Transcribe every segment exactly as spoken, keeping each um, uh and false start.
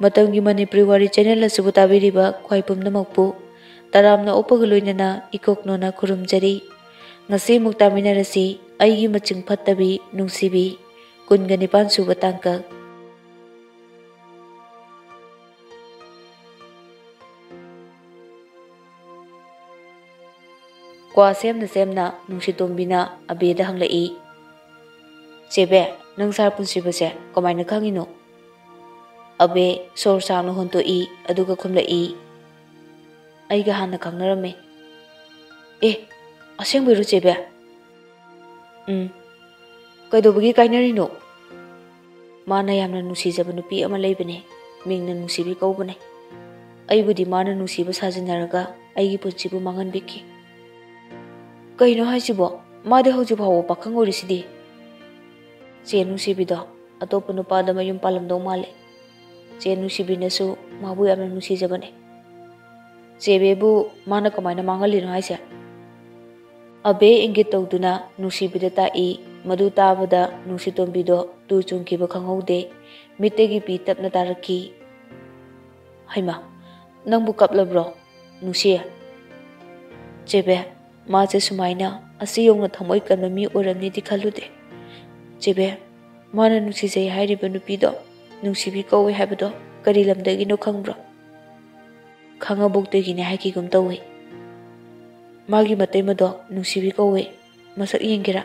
Matamgi Manipuri Wari channel asibu tabiriba khwai pumnamakpu taramna opaga loinana ikoknona khurumjari. Ngasi muk taminarasi Eigi Maching Fattabi Nungshibi kunga nipan suba tangkak. Kwa semna semna nungsitombina abeda hanglai. Chebe nang sar punsibase kamaina khangino. Abe sor sangno honto i aduga khumlai. Aiga hana khangnarame. Eh aseng biru chebe. Um kaidobagi kainarino. Mana yamna nungsijaba nupi ama leibane mingna nungsibi kaubane. Aibudi mana nungsiba sajinaraga aigi punsibu manganbiki. Kaino haisibo made hoji bhawo pakhang orisidi. Che nungsibido atopa nupada mayum palamdo male. Che nungsibinasu mabu yamna nungsijabane. Chebebu mana kamaina mangalino haise. Abe ingit tawduna nungsibida ta'i madu tabada nungsitombido tu chungkiba khangaude mitegi pi tapna taraki. Haima nangbu kaplabro nungsiya. Chebe mache sumaina asi yongna thamoi kanma mi oramni di khalude. Chebe mana nungsijai hairiba nupido nungsibi kawe habado kari lamdagi no khangbro. Khangabokdegi ne haiki gum tawe. Magi matai mado nungsibi kawe masak yengira.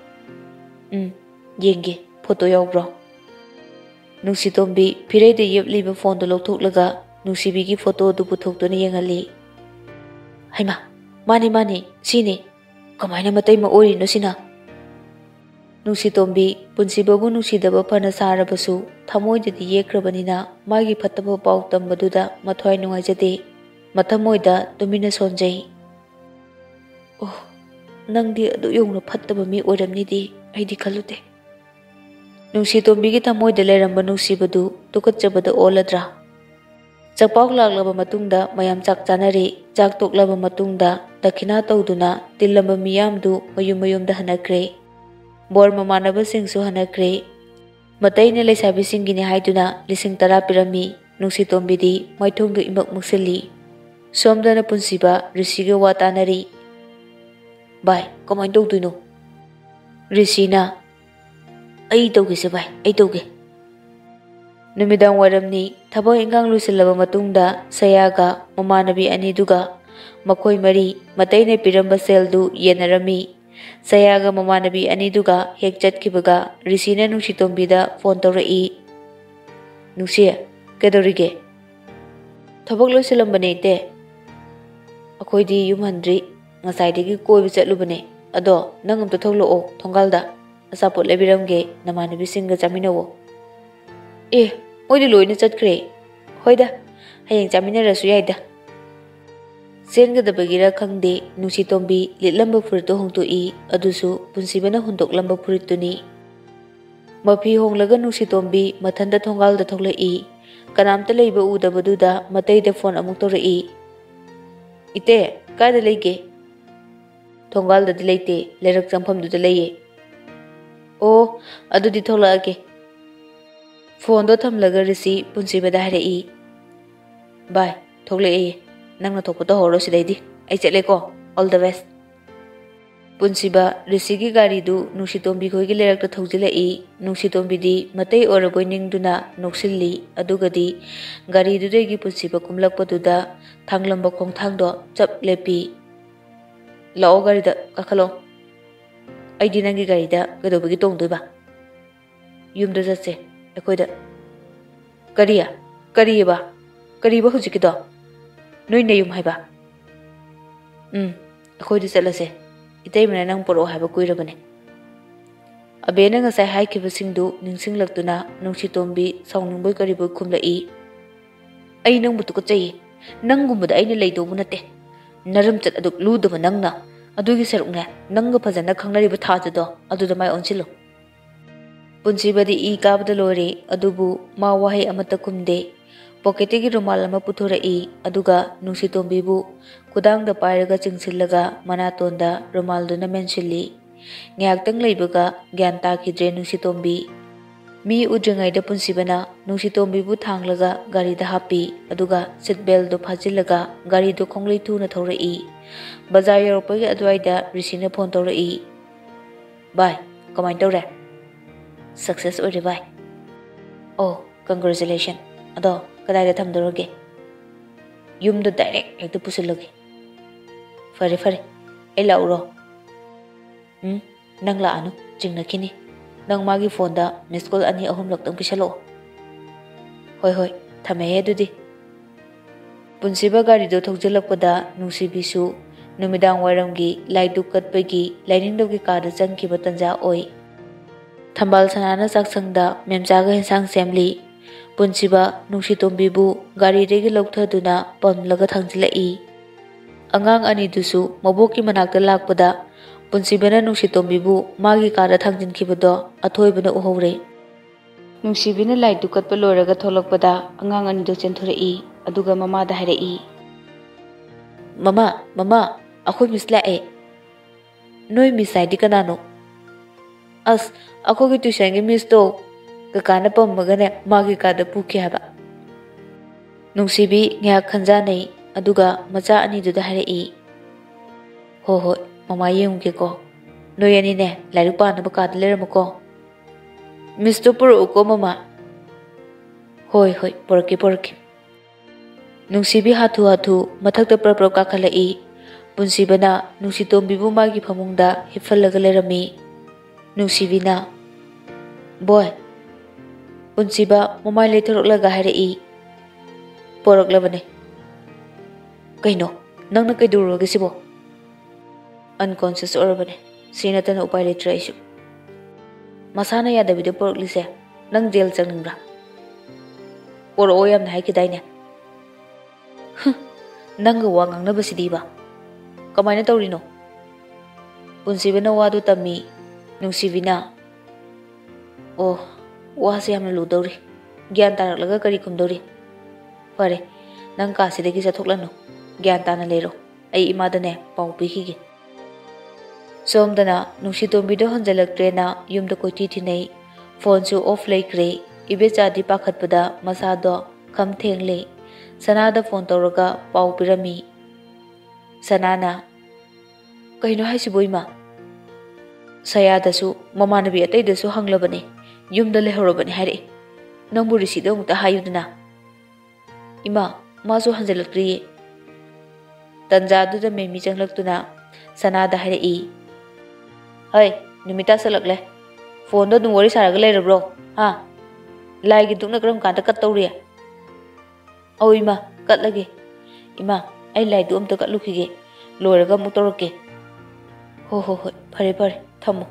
Um yenge photo yaubro. Nungsitombi phireide yepliba phone do lokthok-laga nungsibigi photo du puthokduna yengali. Haima mani mani sini kamaina matai ma ori no sina. Nungsitombi punsibabu nungsidaba phana sarabasu thamoidadi yekrabanina magi phattaba paw tambaduda mathwai nungaijade mathamoida tumina sonjai. Oh nangdi adu yongna phattaba mi oramni di aidi khalude. Nungsitombigi thamoida leramba nungsibadu tukatjabada oladra. Chakpauk laklaba matungda mayam chak chanari chak toklaba matungda dakhina tawduna tillamba miyamdu mayum mayumda hanakre. Bor mamanaba singsu hanakre. Mataina leisabi singini haiduna lising tara pirami nungsitombidi maithongdu imak muksili. Somdana punsiba risiga watanari. Bye kamain tawduino. Risina ai tawge se bai ai tawge. Numidang waramni thabak ingang lusilaba matungda sayaga mamanabi aniduga makoi mari mataina piramba seldu yenarami. Sayaga mamanabi aniduga hek chatkibaga risina nungsitombida phone tawrai. Nungsiya kedorige. Thabak lusilambane te. Akoidi yumhandri ngasaidagi koiba chatlubane ado nangam to tholoo thongalda asapot lebiramge namanabi singa chaminawo. Eh moidi loina chatkre. Hoida hayeng chaminarasu yaida. Sengadabagira khangde nungsitombi litlamba furito hongtoi adusu punsibana hundoklamba furituni. Mafi honglaga nungsitombi mathanda thongalda thoklai. Kanamta leiba udabaduda mataida phone amuk tawrai. Ite kada leige. Thongalda di leite lerak chamfamduda leiye. Oh adudi tholake. Phone do thamlaga risi punsibada harai. Bye thoklai. Nangna thokpata horo sidaidi ai chetle ko all the best. Punsiba risigi gari du nungsitombi khoigi lerakta thojilai. Nungsitombi di matai oraboi ningduna noksilli adugadi gari dudegi punsiba kumlakpaduda thanglamba khongthangdo chap lepi. Lao gari da kakhalo. Aidi nangi gari da gadobagi tongdoiba. Yumda jatse akoida. Kariya kariba kariba hujikido. Noi na yum haiba. Um akoidi chatlase. Itai mana nang poro haiba kuirabane. Abena ngasai haikibasingdu ningsinglaktuna nungsitombi saungngboi kariboi khumlai. Ai nangbu tukachai nanggumada aina leidobu nate. Naram chat aduk ludaba nangna adugi sarukne nangga phajana khangnariba thajado aduda mai onchilo. Punsibadi i kabada lore adubu ma wahai amata kumde. Pocketigi rumal ama puthorai aduga nungsitombibu kudangda pairaga chingsillaga manatonda rumalduna mensilli. Ngayaktang leibaga gyan takidre nungsitombi. Mi udringaida punsibana Nungshitombibu thanglaga gari da hapi aduga seatbelt do phajilaga gari do khonglei thuna thaurai bazar yoropagi adwaida Rishina phone taurai bye comment tawre success ore bye oh congratulations ado kadai da thamdoroge yum do direct ekta pusilage fare fare ai lauro hm nang la anu jingna kini nang magi phone da miss call ani ahum lak tang pisalo hoi hoi thame he dudi punsiba gari do thokjelakpada Nungshibi su numidang waramgi laidu katpagi lainingdogi kada changkiba tanja oi thambal sanana saksangda memjaga hensang semli punsiba Nungshitombibu gari regi lokthaduna pamlaga thangjilai angang ani dusu maboki manakta lakpada punsibana Nungshitombibu magi kada thangjinkhibado athoibana uhore Nungsibina laidu katpa loraga tholakpada angang ani do chenthorei aduga mama da hairei mama mama akhoi misla e noi misai di kanano as akho gi tuition gi miss to kakana pammaga ne magi kada puki haba Nungshibi ngya khanja nei aduga macha ani du da hairei ho ho mama yeng ke ko noi ani ne lairu pa na ba ka dler ko mister puru ko mama hoi hoi porki porki Nungshibi hathu hathu mathakta prapro ka khalai punsibana Nungshitombibu magi phamungda hifalaga lerami Nungsibina boy punsiba mama letharolaga hairei poroklabane kaino nangna kaiduroge sibo unconscious orabane sinatana upai letra isu masana yadabido poroklise nang jail changningra poro oyam nai kidaine nang wa ngangnaba sidiba kamaina tawrino punsibana wadu tammi Nungsibina oh wase yamna ludori gyan taraklaga kari kumdori pare nang ka sidagi sathoklano gyan tana lero ai imadane pau pikige somdana Nungshitombido hanjalaktrena yumda koiti thinai phone su off laikre ibecha di pakhatpada masado kham thengle sanada phone tawraga pau pirami sanana kaino haisiboima sayadasu mamanabi ataidasu hanglabane yumda lehorabane haire namburi sida muta hayudna ima masu hanjalakri tanjadu da memi changlaktuna sanada haire i hai nimita salakle phone do dum wari saraga leirabro ha laigi dukna kram kanta kat tawri au ima katlage ima ai lai du amta katlukige loiraga mu torake ho ho ho phare phare thamo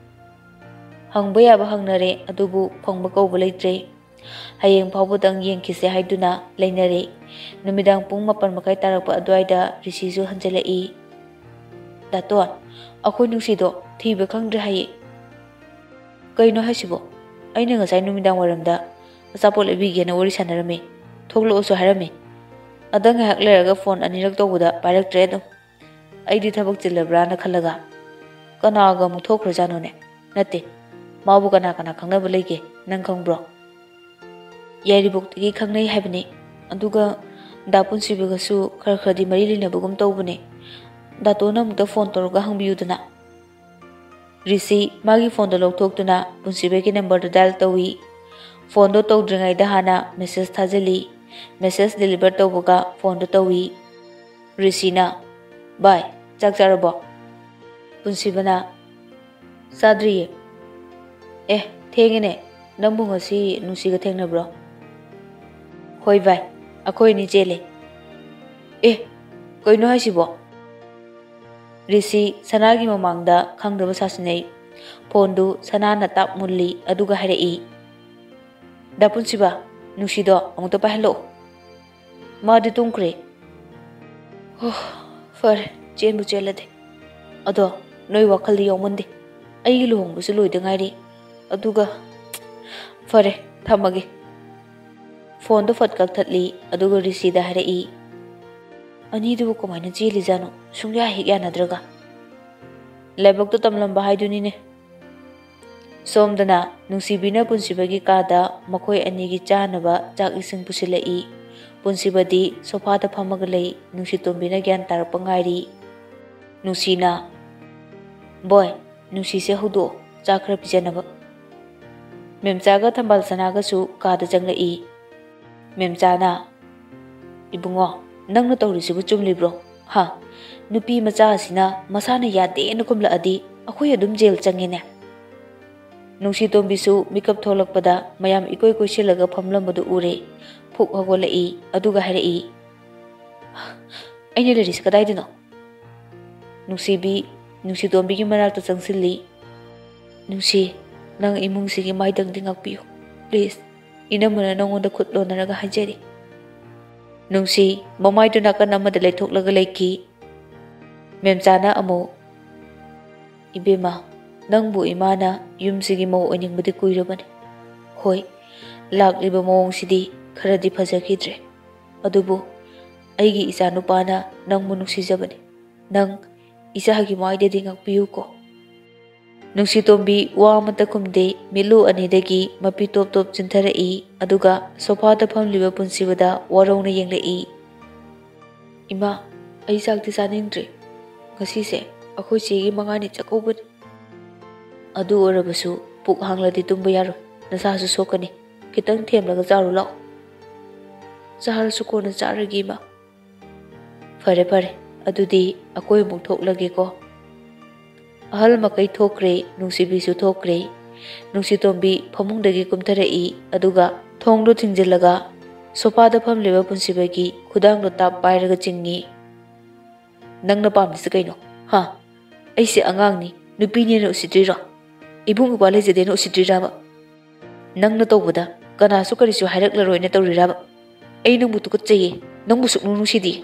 hangba yaba hangnare adubu phangba kawba leitre hayeng phawbudang yengkise haiduna leinare numidang pung mapan makai tarakpa adwaida risisu hanjalai daton akhoi nungsido thiba khangdre haye kaino hasibo aina ngasai numidang waramda asapol ebigena wari sanarame thoglo oso harame adang hak leraga phone anirak tawuda parak tredum aidi thabak chilabra na khalaga kana ga mu thokra jano ne nate mabu kana kana khangna balege nang khangbro yairi bukti khangnai habne aduga dapun sibiga su khar khadi mari lina bugum tawbune datona mukta phone torga hangbiyudana risi magi phone do lokthokduna punsibe ki number do dial tawi phone do tawdringai da hana message thajali message deliver tawbuga phone do tawi risina bye chakcharabo punsibana sadriye eh thengine nambu ngasi nusiga thengnabro hoi bye akoi ni jele eh koino haisibo risi sanagi mamangda khangdaba sasinei phone du sanana tap mulli aduga harei dapunsiba nusido amuta pahlo madi tungkre oh far chen bu chelade ado noi wakhali yomande ai luhong bu suloi da ngairi aduga fare thamage phone do fatkak thatli aduga risi da harei ani du ko maina jeli jano sungya hi ya nadraga lebok to tamlamba haiduni ne Somdana Nungsibina Punsibagi Kada Makoi Anigi Chanaba Jak Ising Pusilai Punsibadi Sofata Pamagalai Nungsitombina Gyan Tarapangari Nungsina Boy Nungsise Hudo Jakra Pijanaba Memchaga Tambal Sanagasu Kada Jangai Memchana Ibungo Nang Natorisibu Chumlibro Ha Nupi Macha Sina Masana Yade Nukumla Adi Akoy Adum Jail Changine Nungshitombisu Mikap Tholakpada Mayam Ikoi Koisilaga Pamlamadu Ure Phuk Hogolai Aduga Harai Aina Laris Kadaidino Nungshibi Nungshitombi Manakta Changsili Nungsi Nang Imung Sigi Maidang Dingakpiyo Please Inamuna Nangonda Kutlo Naraga Hajeri Nungsi Mamaidu Naka Namada Lethoklaga Leki Memchana Amo Ibema Nangbu Imana Yumsigi Mo Oningbadi Kuirabani Hoi Lakliba Mong Sidi Karadi Fazakidre Adubu Aigi Isa Nupana Nangmu Nuksijabani Nang Isa Hagi Maide Dingakpiyuko Nungsitombi Wamata Kumde Milu Anidagi Mapi Top Top Chintarai Aduga Sopata Pamliba Punsibada Warona Yenglai Ima Ai Sakti Sanindre Ngasise Akhoi Chegi Mangani Chakobani Adu Orabasu Puk Hangladi Tumba Yaro Nasasu Sokani Kitang Temlaga Zaru Lao Zahar Sukona Zaragima Fare Fare Adudi Akoi Muk Thoklage Ko Ahal Makai Thokre Nungsibisu Thokre Nungsitombi Pamungdagi Kumtarai Aduga Thongdo Thingjilaga Sopada Pamliba Punsibagi Khudangdo Tap Pairaga Chingni Nangna Pamdisa Kaino Ha Aise Angangni Nupini no Sidrira Ibung Wale Zedeno Sidriraba Nangna Tobada Kana Sukarisu Harak Laroina Toriraba Aino Mutukutse Nambusuk Nusidi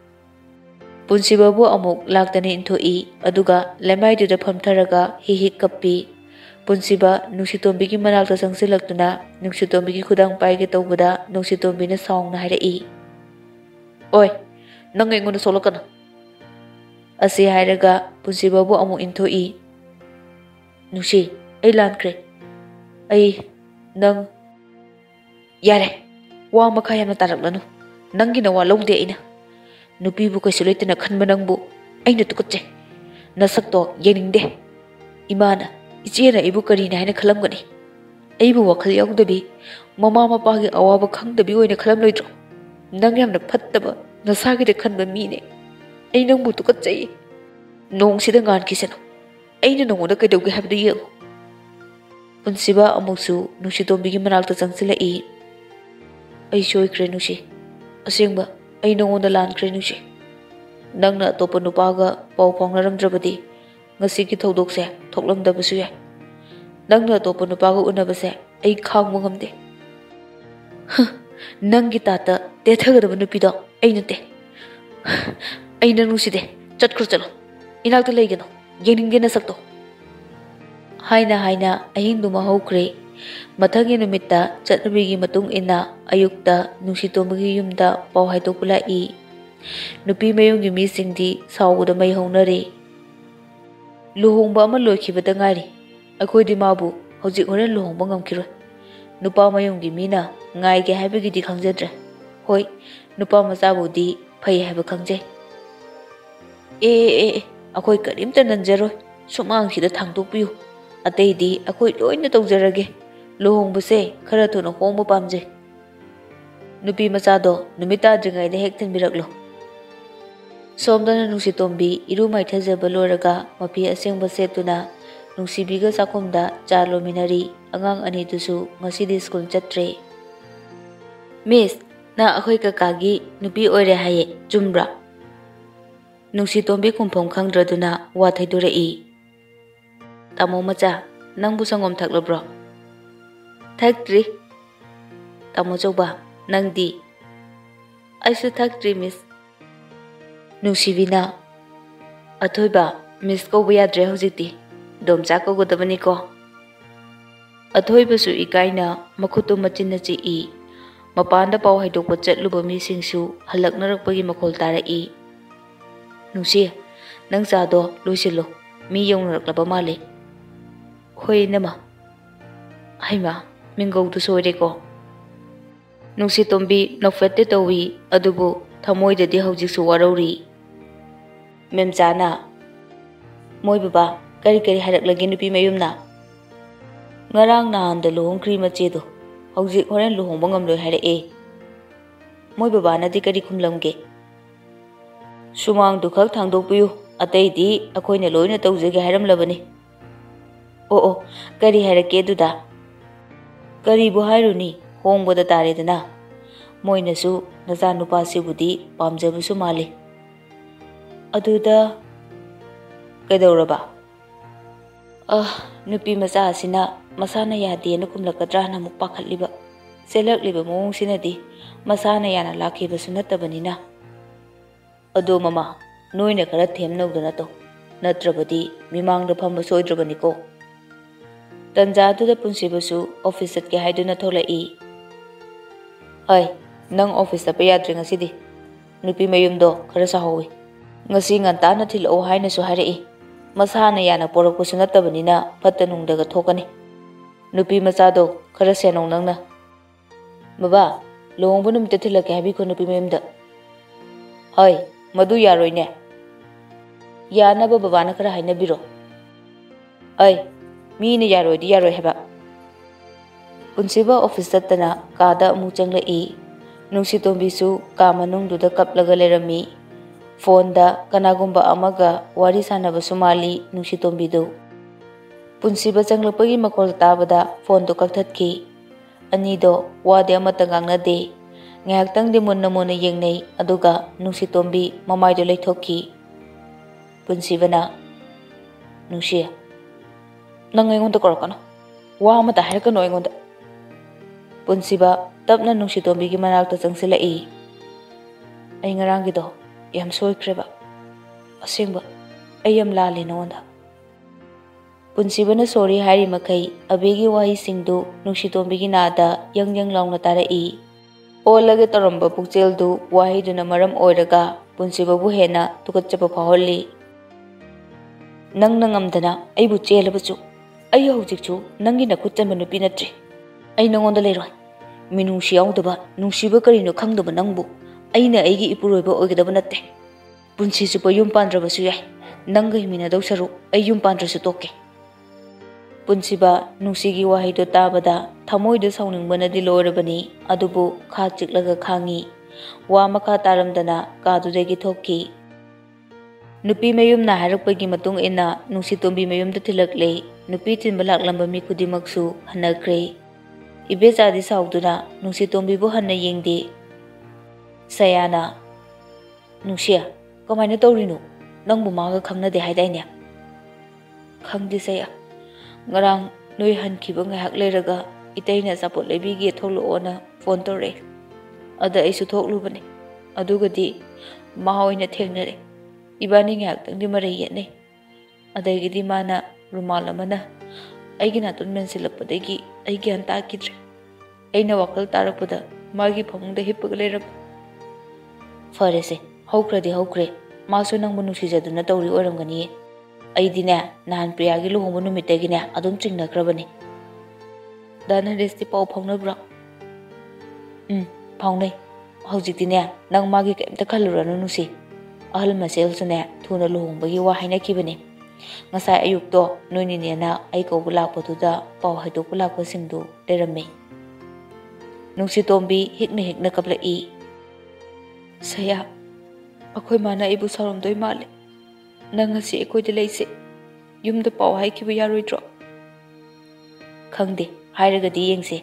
Punsibabu Amuk Laktani into E Aduga Lemai to the Pamtaraga Hihi Kapi Punsiba Nuksitombiki Manalta Sangsilaktuna Nuksitombiki Kudang Paige Tobada Nuksitombina Song Nahira E Oi Nangangon Solokana Asi Hiraga Punsibabu Amu into E Nushi Ai Lankre Ai Nang Yare Wa Makaya Matarablano Nangina Walong de Ina Nupibu Kasulate na Kanbanangbu Ay Natukutse Nasakto Yeningde Imana Ichena Ibu Karina Hina Kalamgani Ibu Wakal Yongdabi Mama Mapagi Awaba Kang the Biu in a Kalam Loitro Nangyam the Pataba Nasagi the Kanba Mine Ay Nambu Tukutse Nong Sidangan Kisano Ay no one that could have the year Unsiba Amosu Nushitombi Manalta Sangsila E Ay Shoy Krenushi Asingba I know on the land Krenushi Nangna Topanupaga Pau Pongaram Drabadi Nasiki Todokse Toklam Dabasuya Nangna Topanupaga Unabase I Kang Mungamde Nangitata Tetaganupido Ainate Aina Nuside Chatkrutalo Inalta Legano Yeningena Sakto Haina Haina Ahinduma Hokre Matangi Numita Chatnabigi Matung Ina Ayukta Nungshitomagi Yumda Pau Haitopula E Nupi Mayung Yumi Singdi Sawu the May Honare Luhong Bama Loki Batangari Akoi di Mabu Hoji Oren Luhong Bangam Kira Nupa Mayung Gimina Ngai Ge Habigi di Kangjedre Hoi Nupa Mazabu di Pay have a Kangje Eh eh Akoi Karim Tananjero Sumang Hida Tangtopu Atei di Akoi Loina Togjarage Luhong Buse Karatu no Homo Pamje Nupi Masado Numita Dringai the Hecton Miraglo Somdana Nungsitombi Iru Maitaja Baloraga Mapi Asing Basetuna Nungsibiga Sakumda Charlo Minari Angang Anitusu Masidi School Chatre Miss Na Akoi Kakagi Nupi Ore Haye Jumbra Nungsitombi Kumpong Kangdraduna Wataidura E Tamo Macha Nang Busangom Taklobro Tagtri Tamo Joba Nang Di I should tagtri Miss Nungsibina Athoiba Miss Ko Yadre Hojiti Dom Chako Godabaniko Athoiba Su Ikaina Makutu Machina Chi E Mapanda Pau Haidoko Chatluba Missing Su Halaknarakpagi Makol Tara E Nungsi Nang Sado Lucilo Mi Yong Raklaba Male Hoi Nama Haima, Mingo to Soideco. Nungshitombi no fette towi, adubu, Tamoy the Dihojis Warori. Memzana Moy Baba, Kari Kari had lagin to be mayumna. Ngarang na the long cream at Jedo, Hoji or and Luhongam had a. Moy Baba na dikari kumlamge. Sumang to Kak Tang dopu, a day di, a coin alone at Oziga Haram Lavani. Oh, oh, Kari had a keduda. Kari Buhairuni, home with the Taridana. Moinasu, Nazanu Pasi Budi, Pamjabu Sumali. Aduda Kadoraba. Ah, Nupi Masa Sina, Masana Yadi and Kumlakadrana Mupakat Liba. Select Liba Mong Sinadi, Masana Yana Laki Basunata Banina. Ado Mama, knowing a correct him no donato. Natrabadi, Mimang the Pambasoy Drabanico. Tanza to the Punsibasu, office at Gahiduna Tola E. Ay, Nang office the Payadring a city. Nupi Mayum do, Karasahowi. Ngasi nganta na thil o haina su hari masana yana porak pusuna tabanina patanung daga thokani nupi machado khara senong nangna baba longbu num te thila ka bi ko nupi memda hoi madu yaroi ne yana ba baba na khara haina biro ai mi ne yaroi di yaroi heba punsiba office tatana kada mu changla e nungsitombi su ka manung du da kaplaga lerami Fonda kanagumba amaga wari sanaba sumali nungsitombido. Punsiba changlapagi makol tabada fondo kaktatki. Anido wade amatagang na de. Ngayaktang di muna muna yengnay aduga nungsitombi mamaydo laythoki. Punsiba na. Nungsiya. Nangayon ta korokano. Wa matahir ka no ingon ta. Punsiba tap na nungsitombi ki manakta chang sila e. Ay ngarang gido. Yam soy creba. Asingba, ayam lali nonda. Punsiba na sorry hari makai, abegi wahi singdu, nungsitombi nada, yang yang laung na tara e. O lagi taramba pukchel du, wahi du na maram oiraga, punsiba buhena, tukat chapa paholi. Nang nangamdana, ay butchela bachu. Ay hojikchu, nangi nakutsan manupi na tri. Ay nangonda leroy. Minungsiyaw daba, nungsiba karino kang daba nangbu. Aina aigi ipuroiba oigdaba natte. Punsi su pa yum pandrabasu yai. Nangga himina daw saru ay yum pandrasu toke. Punsi ba nungsigi wahay do tabada thamoy do sauning bana di lorabani adubu kha chiklaga khangi. Wa maka taramdana kadu degi thoki. Nupi mayum na harakpagi matung ina nungsitombi mayum da tilakle. Nupi tinbalak lamba mi kudimaksu hanagre. Ibe zadi sauduna nungsitombi bu hanna yengdi. Sayana Nungsiya, kamaina taurino, nang bumaga khangna de haidainya. Khangdi saya. Ngarang noi han khiba ngahak leiraga itaina sapot lebigi tholo ona phone tore. Ada isu thoklu bane. Adugadi mahoina thengnare. Ibani ngahak tangdi mare yetne. Adagidi mana rumal amana aigina tun mensilappadagi aigi anta kidre. Aina wakal tarakpada magi phamungda hippaga leirab. Farese, haukradi haukre, maso nang munusijaduna tauri oramgani. Aidine, nahan priyagi luhongbu numitagine adum chingnakrabani. Dana resti pau phaunabra. Um, phaunai. Haujitine, nang magi kaimta khaluranu nusi. Ahal masel sune thuna luhongbagi wa hainakibani. Ngasai ayukto noinine na ai kaubu lakpatuda pau haidokpu lakpasingdu lerame. Nungsitombi hikna hikna kapla i. Saya, ako'y mana ibu saramdoy mali. Nangasi ako'y dilaysi. Yung da pao hay kiba yaroy dro. Khangdi, hairagadi yengsi.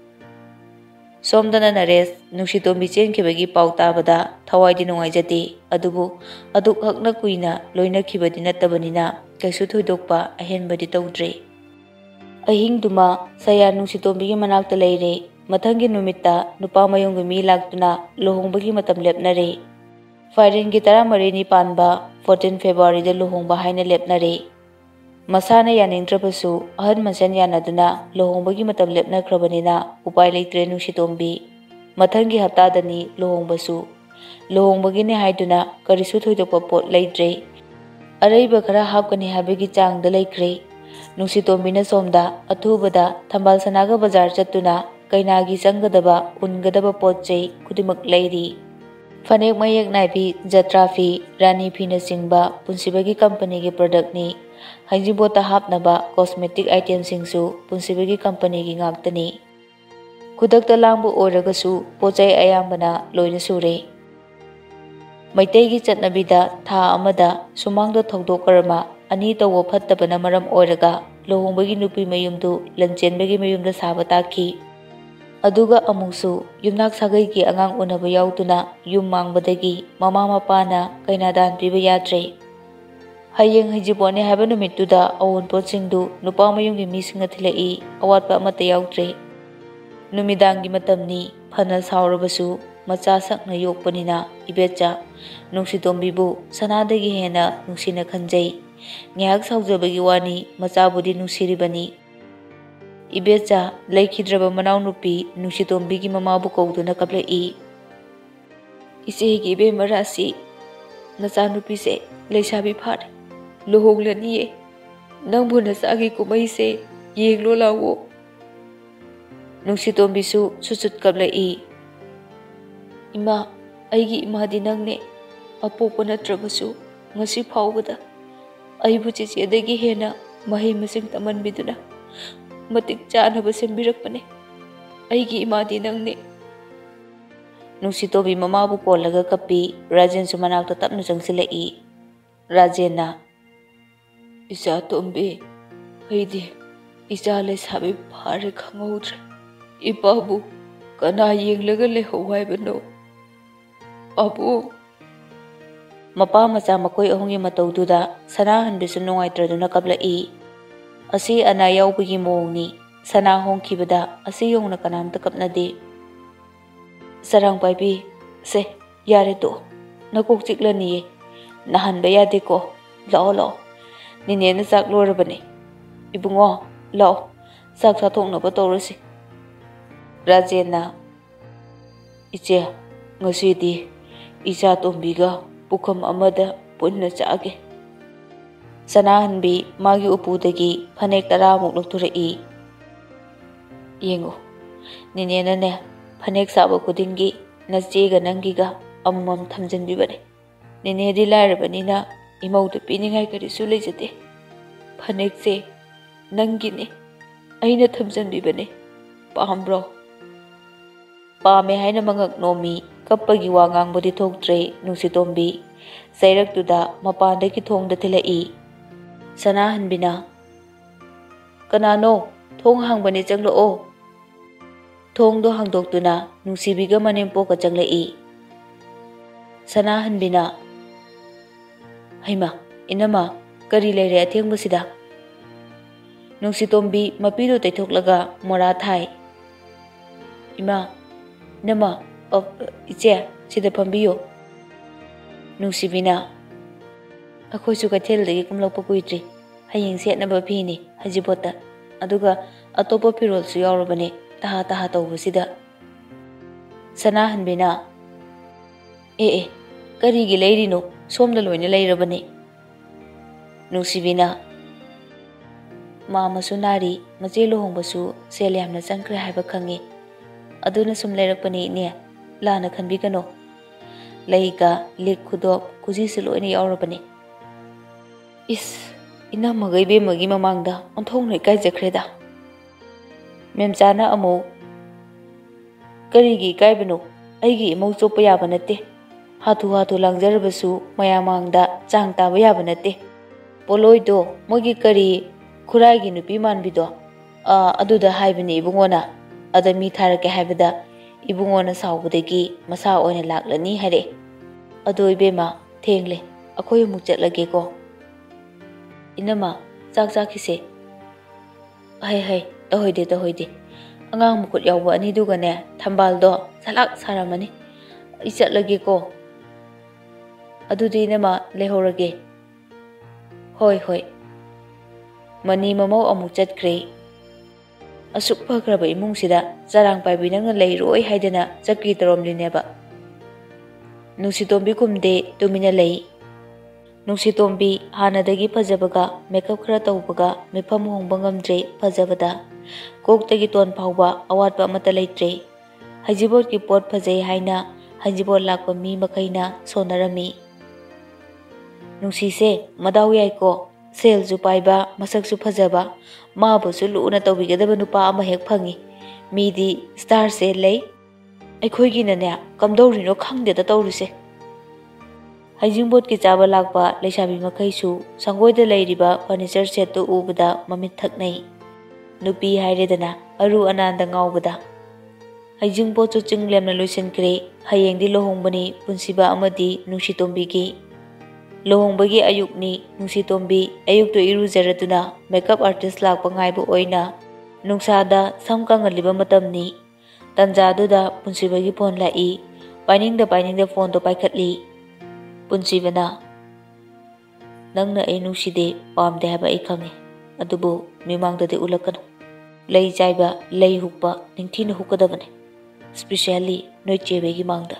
Somdana nares, nungsitombi chen kibagi pao tabada, thawai di nungay jati, adubu, aduk hak na kuina, loy na kiba di natabanina, kaysu thuydokpa, ahen ba di tawdre. Ahing duma, saya nungsitombi ki manak talay re, Matangi numita nupa mayong gumilag tuna luhong bagi matam lep na re. Firing gitara marini panba fourteen February de luhong bahay na lep na re. Masana yaning trapasu ahan mansan yana duna luhong bagi matam lep na krabanina upay leitre nungsitombi. Matangi haptadani luhong basu. Luhong bagi ni hay duna karisu thuydok papot leitre. Aray bakara hapkani habigi chang da leikre. Nungshitombi na somda athubada thambal sanaga bazar chatuna kainagi changadaba ungadaba potchei kudimak leiri. Fanek mayek naibi jatra fi rani fi na singba punsibagi company gi product ni haijibota hapnaba cosmetic item singsu punsibagi company gi ngaktani. Kudakta langbu oiragasu pochai ayambana loina sure. Maitai gi chatnabida tha amada sumangda thogdok karma ani tawo phattabana maram oiraga lohongbagi nupi mayumdu lanchenbagi mayumda saba taki. Aduga amungsu yumnak sagai ki angang unaba yautuna yum mangbadagi mama mapana kainadan piba yadre. Hayeng hijibone haba numittuda awon potsingdu nupa mayumgi misinga thilai awatpa amata yaudre. Numidangi matamni phana saurabasu macha sakna yokpanina ibecha Nungshitombibu sanadagi hena nungsina khanjai. Ngihak saujabagi wani machabudi nungsiribani. Ibecha laikhidraba manaw nupi Nungshitombi mamabu kauduna kaplai. Ise gi be marasi nacha nupi se leisabi phare lohoglani nangbu nacha gi kumai se yenglo lawo. Nungshitombi su susut kaplai. Ima aigi imadi nangne apopa natrabasu ngasi phawbada aibu chichedagi hena mahi masing tamanbiduna matik chanaba sembirakpane aigi imadi nangne. Nungshitombi mamabu kolaga kapi Rajen su manakta tapna changsilai. Rajena Isa tombi aidi isa leisabi phare khangaudre ipabu kana yenglaga leho haibano. Abu mapa macha makoi ahungi mataududa sanahanbisu nungaitraduna kaplai. Asi ana yaubagi mawngni sana hongkibada asi yongna kanamta kapnade. Sarang paibi se yare to nakok chiklani nahanba yade ko lao lao nine na sak lorabane ibungo lao sak sa thoknaba tawrasi. Rajena iche ngasidi Isa tombiga pukham amada punna chage. Sanahanbi magi upudagi phanek taramuk lukturai. Yengo ninena ne phanek saba kudingi nachega nangiga ammam thamjanbibane. Nine di lairabanina imauda piningai karisu leijate. Phanek se nangine aina thamjanbibane pambro. Pame haina mangak nomi kappagi wa ngangbodi thoktre Nungshitombi sairaktuda mapandagi thongda thilai. Sanahanbina kanano thong hangbani changloo. Thongdo hangdoktuna Nungshibiga manempo ka changlai. Sanahanbina haima inama kari leire athengbasida. Nungshitombi mapido taithoklaga mora thai. Ima nama of iche sida pambiyo. Nungsibina akhoi su kathel dagi kumlakpa kuitri hayeng setnaba phini hajibota aduga atopa pirol su yaurabane taha taha tawbasida. Sanahanbina e e karigi leirino somda loina leirabane. Nungsibina mama su nari mache lohongbasu sel yamna changkre haiba khangi aduna sum leirakpani ne lana khanbigano. Leiga lik khudop kuji siloina yaurabane. Is ina magai be magi mamangda onthong nei kai jakreda. Memchana amu karigi kaibano aigi imau chopa yaba nate. Hatu hatu langjarbasu mayamangda chang taba yaba nate. Poloido mogi kari khuragi nupi manbido a aduda haibani ibungona ada mi tharake haibada ibungona saubadagi masa oina laklani hare. Ado ibema thengle akhoi amuk chatlage ko. Inama chak chakise hai hai tahoide tahoide angang mukut yawba ani dugane thambaldo salak saramani ichatlage ko. Adudi inama lehorage. Hoi hoi mani mamau amuk chatkre. Asuk phagraba imungsida jarang paibinanga leiroi haidana chakri taromlineba. Nungshitombi kumde tumina lei. Nungshitombi hanadagi fajabaga makeup khara tawbaga mifam hongba ngamdre fajabada koktagi ton phawba awatba amata leitre hajibot ki pot fajai haina hajibot lakpa mi makaina sonarami Nungsise madaw yai ko sel ju paiba masak su fajaba mabu su luna tawbigadaba nupa ama hek phangi midi star se lei aikhoigi nane kamdawrino khangdeda tawrise Hajingbot ki chaba lakpa leisabi makhaisu sangoida leiriba furniture set to ubada mamit thaknai nupi hairedana aru ananda ngaubada Hajingbot chu chinglemna loisenkre hayengdi lohongbani punsiba amadi Nungshitombi gi lohongbagi ayukni Nungshitombi ayukto irujaraduna makeup artist lakpa ngaibu oina nungsada samkangaliba matamni tanjaduda punsibagi phone lai painingda painingda phone to paikhatli Punsibana Nangna ay nungside pamde haba ay kange adubo mimangda de ulakano lay jayba lay hukpa ningtina hukadabane especially noy chebegi mangda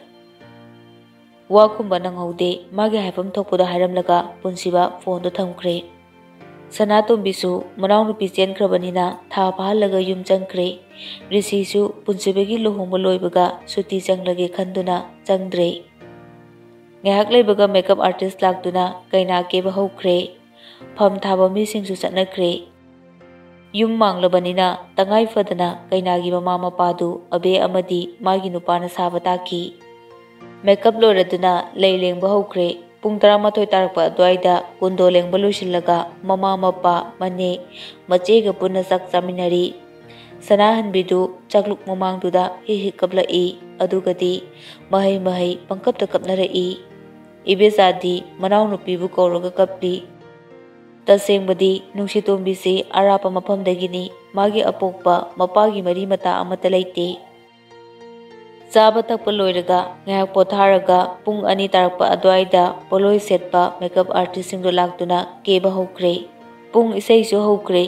Wakumba nang haude magi haifam thokpoda hairamlaga punsiba phone do thamkre Sanatombisu manaw nupi chenkrabanina tha phalaga yum changkre risisu punsibagi lohongba loibaga suti changlage khanduna changdre Ngahak leibaga makeup artist lakduna kaina keba hokre pham thaba mi singsu chatnakre yum manglabanina tangai fadana kainagi mama mapadu abe amadi magi nupana saba taki makeup loraduna leilengba hokre pung taramathoy tarakpa adwaida kundo lengba lusillaga mama mapa mane machega punna sak chaminari sanahanbidu chakluk mamangduda hi hi kablai adugadi mahai mahai pangkapta kapnarai Ibesadi manaw nupibu koroga kapli Tasengbadi Nungshitombi se arapa mapamdagini magi apokpa mapagi mari mata amata leite Chaba takpa loiraga ngayak potharaga pung ani tarakpa adwaida poloi setpa makeup artist singdo laktuna keba hokre pung isai su hokre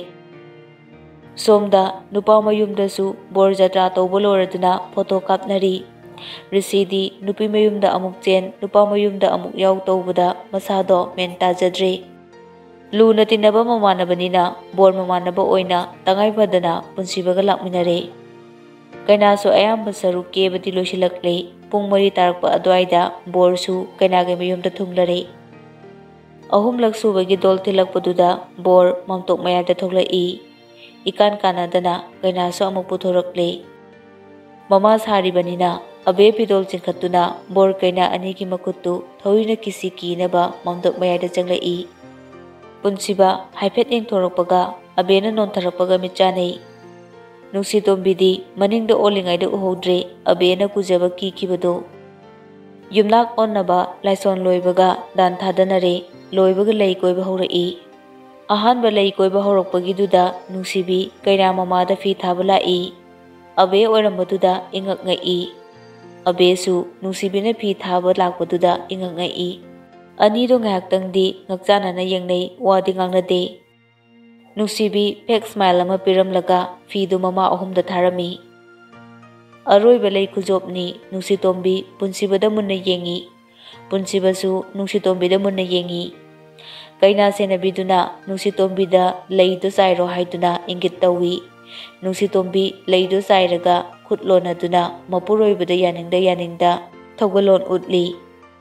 Somda nupa mayumdasu bor jatra tawba loraduna photo kapnari Risidi nupi mayumda amuk chen nupa mayumda amuk yaw tawbada masado menta jadre Luna tinaba mamanabanina bor mamanaba oina tangay padana punsibaga lakminare Kainaso ayamba saru kebati losilakle pung mari tarakpa adwaida borsu kainaga mayumda thunglare Ahum laksubagi dol tilakpaduda bor mamtok mayada thoglai ikan kanadana kainaso amuk puthorakle Mama saribanina abe pidol chingkhatuna bor kaina ani ki makuttu thoina kisi kinaba mamdok mayada changlai punsiba haifet eng thorakpaga abena nontharakpaga michanei Nungsitombidi maningda olingaida uhodre abena kujaba ki kibado yumlak onnaba laison loibaga dan thadanare loibaga lei koiba horai ahanba lei koiba horakpagi duda Nungshibi kaina mamada fi thabalai abe orambaduda ingak ngai Abesu Nungsibina phi thaba lakpaduda ingak ngai ani do ngahaktangdi ngakchana yengnei wadi ngangnade Nungshibi fake smile ama piramlaga fi do mama ahumda tharami Aroiba lei khujopni Nungshitombi punsibada munna yengi punsibasu Nungsitombida munna yengi kaina senabiduna Nungsitombida leido sairo haiduna ingit tawi Nungshitombi leido sairaga Kutlona duna mapuroibada yaningda yaningda thogalon utli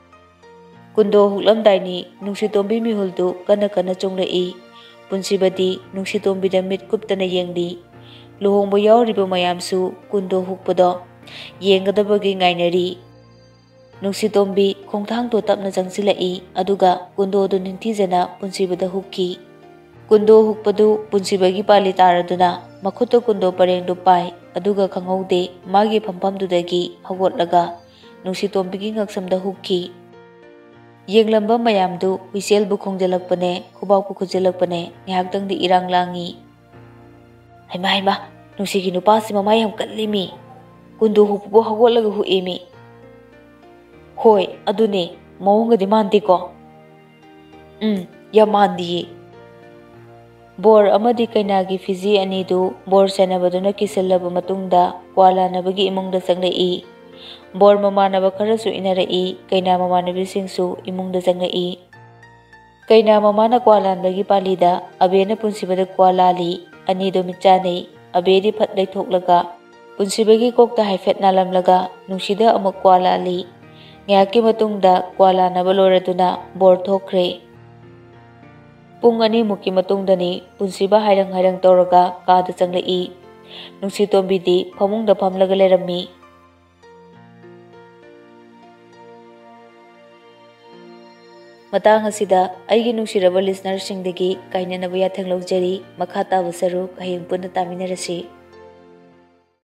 Kundo huklamdaini Nungshitombi mihuldu kana kana chonglai punsibadi Nungsitombida mit kuptana yengli luhongba yawriba mayamsu kundo hukpado yengadabagi ngainari Nungshitombi khongthang to tapna jangsilai aduga kundo do nintijana punsibada hukki Kundo hukpadu punsibagi pali taraduna makhuto kundo parengdo pai aduga khangaude magi phampamdudagi hagotlaga Nungsitombigi ngaksamda hukki yenglamba mayamdu wisel bu khongjalakpane khubak bu khujalakpane ngihaktangdi irang langi haima haima Nungsigi nupasi mamai ham kallimi kundo hukbu hagotlaga huemi hoi adune mawngadi mandi ko um ya mandi Bor amadi kainagi fizi anidu bor senabaduna kisallaba matungda kwala nabagi imungda changlai bor mamanaba kharasu inarai kaina mamanabisingsu imungda changlai Kaina mamana kwa lanbagi palida abena punsibada kwa lali ani do michane abedi phat leithok punsibagi kokta haifet nalamlaga nungsida amuk kwa lali ngaki matungda kwa lanaba loraduna bor thokre pung ani muki matungdani punsiba hairang hairang tawraga kada changlei Nungsitombidi phamungda phamlaga lerami Matang asida aigi nungsiraba listener singdagi kainanaba yathang lawjari makha taba saruk hayeng punna taminarasi